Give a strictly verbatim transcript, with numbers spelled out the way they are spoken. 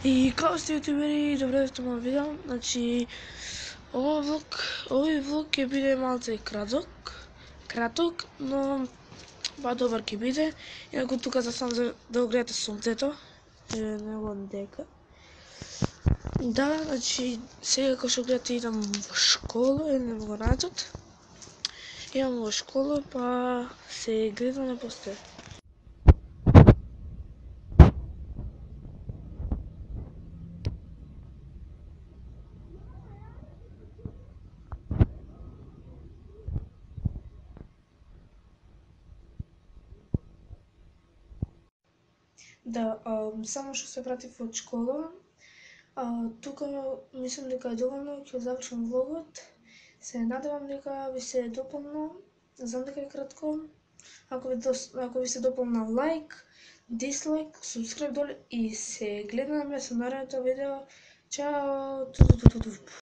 И kao ste ютубери, добре дошли на видео. Значи, овој влог, овој влог ќе биде малце краток, краток, но ба добар ќе биде. Инаку тука за сам за да го гледате сонцето, е него дека. Да, значи сега кога што гледате идам во школа, идам во најзад. Идам во школа, па се гледаме после. Да, а, само што се вратив од школа, а, тука мислам дека е доволно, ќе завршам влогот. Се надевам дека ви се дополно, знам дека е кратко. Ако ви, дос, ако ви се дополна лайк, дислайк, субскрайб доле и се гледаме со наредното видео. Чао!